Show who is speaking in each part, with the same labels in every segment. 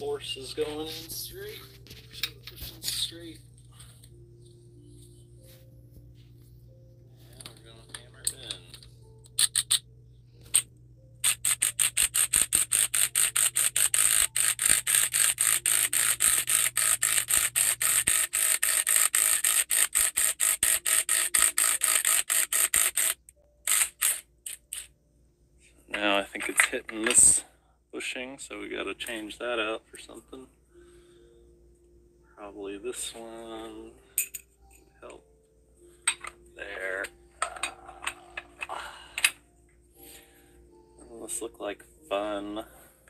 Speaker 1: force is going in straight. So the bushing's straight. And we're going to hammer it in. Now I think it's hitting this bushing, so we got to change that out for something. Probably this one would help. There. Doesn't this look like fun?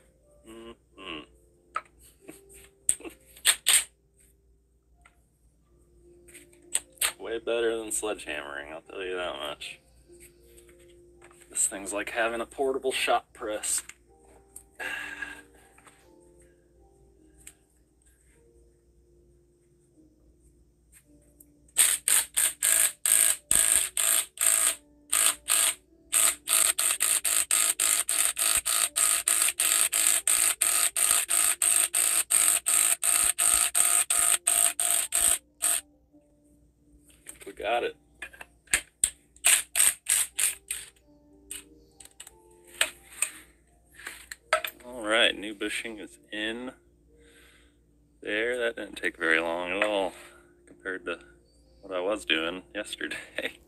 Speaker 1: Way better than sledgehammering, I'll tell you that much. This thing's like having a portable shop press. We got it. Alright, new bushing is in there. That didn't take very long at all compared to what I was doing yesterday.